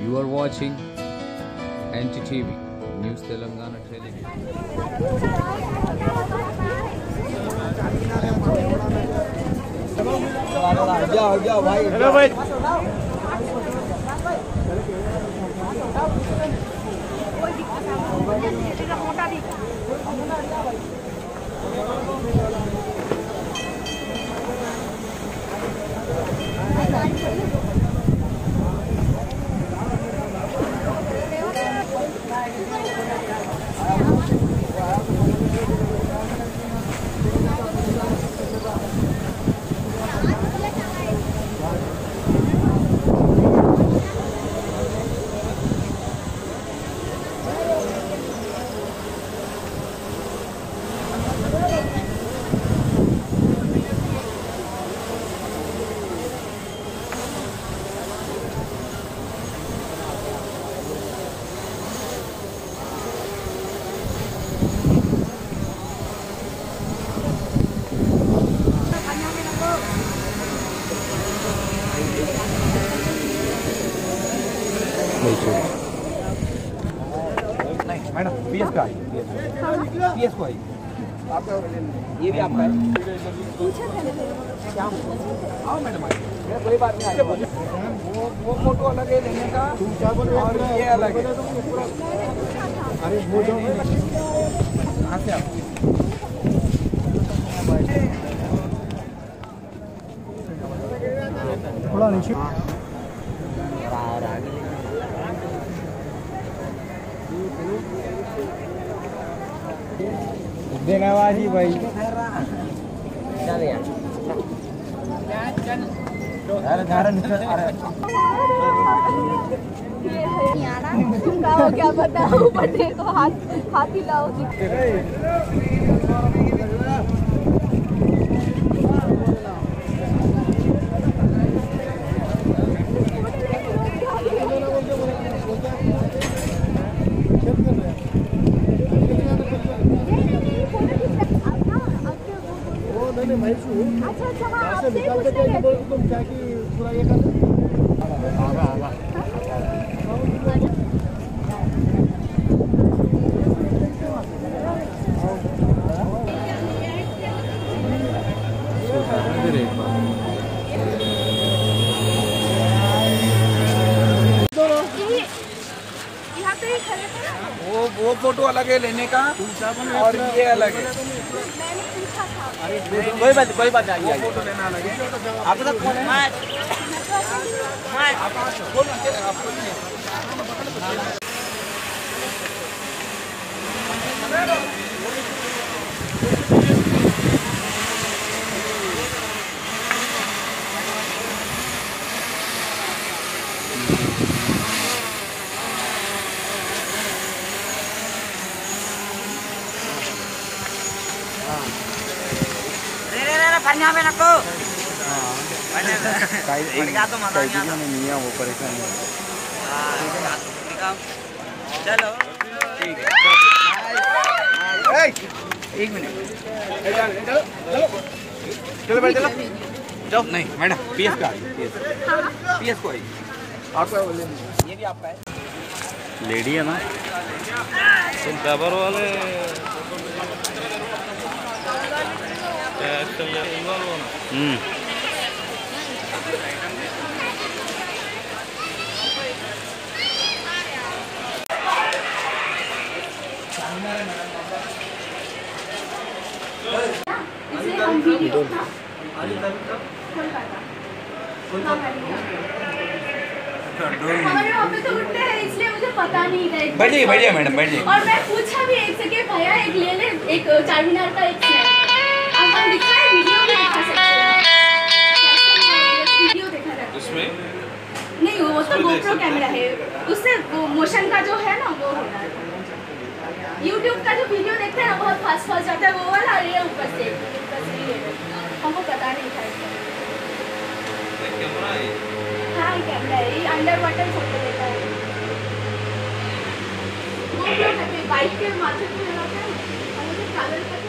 You are watching NTTV News Telangana Television. Hello भाई नहीं madam PS का PS को आई आपका ये भी आपका है क्या आओ मैडम कोई बात नहीं वो फोटो अलग है लेने का और ये अलग है अरे वो जो कहाँ से आप थोड़ा नीचे देनावाजी भाई चल यार अरे क्या बताओ बर्थडे को हाथ हिलाओ अच्छा हाँ निकाल के तुम क्या कि पूरा ये कर वो फोटो अलग है लेने का और ये अलग है कोई बात नहीं फोटो लेना अलग है आपके साथ कौन है पन्या में नको नहीं है वो परेशानी चलो ठीक है एक मिनट चलो भाई चलो जाओ नहीं मैडम पीएस का पीएस को आई आपका ये भी आपका है लेडी है ना तुम पेपर वाले हम वीडियो हमारे वहाँ पे तो उठते हैं इसलिए मुझे पता नहीं था बैठिए मैडम बैठिए और मैं पूछा भी एक से कि भैया एक ले ले एक चारमीनार का एक हम दिखाए वीडियो भी दिखा सकते हैं वीडियो देखा जाता है उसमें नहीं वो तो गोप्रो कैमरा है उससे वो मोशन का जो है ना वो होता है YouTube का जो वीडियो देखते हैं ना बहुत फास्ट जाता है वो वाला और ये ऊपर से हमको पता नहीं था कैमरा है हाँ कैमरा है ये अंडर वाटर फोटो लेता है वो बाइक के माथे पे लगाते हैं और मुझे ट्रैवल करते